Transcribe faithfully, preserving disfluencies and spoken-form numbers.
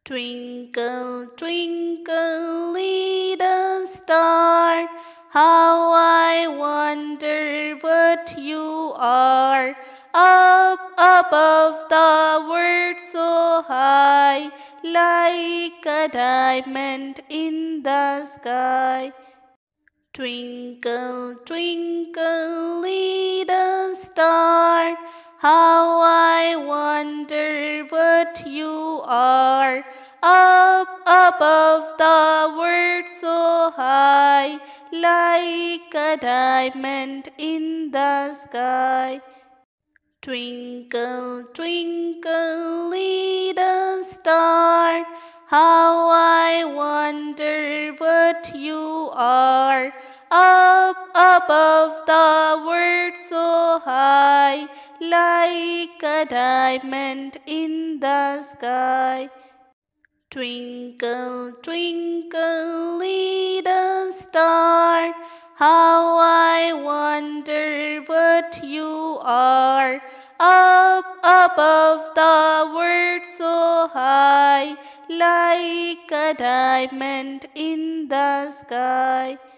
Twinkle, twinkle, little star, how I wonder what you are. Up above the world so high, like a diamond in the sky. Twinkle, twinkle, little star, how I wonder what you are. Up above the world so high, like a diamond in the sky. Twinkle, twinkle, little star, how I wonder what you are. Up above the world so high, like a diamond in the sky. Twinkle, twinkle, little star, how I wonder what you are. Up above the world so high, like a diamond in the sky.